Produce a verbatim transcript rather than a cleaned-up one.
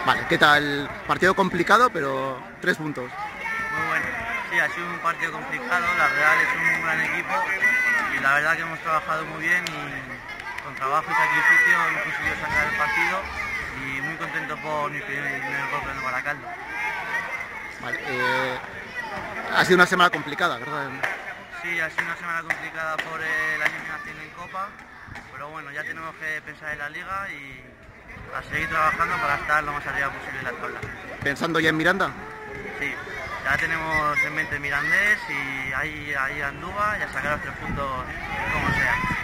Vale, ¿qué tal? Partido complicado, pero tres puntos. Muy bueno. Sí, ha sido un partido complicado. La Real es un gran equipo y la verdad que hemos trabajado muy bien y con trabajo y sacrificio hemos conseguido sacar el partido y muy contento por mi primer, primer gol en el Baracaldo. Vale, eh, ha sido una semana complicada, ¿verdad? Sí, ha sido una semana complicada por eh, la eliminación en Copa, pero bueno, ya tenemos que pensar en la Liga y a seguir trabajando para estar lo más arriba posible en la tabla. ¿Pensando ya en Miranda? Sí, ya tenemos en mente Mirandés y ahí, ahí Andúa y a sacar los tres puntos como sea.